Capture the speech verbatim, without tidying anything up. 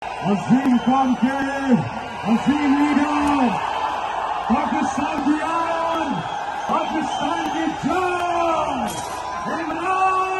अजीम कौम के अजीम लीडर, पाकिस्तान की आन, पाकिस्तान की जान, इमरान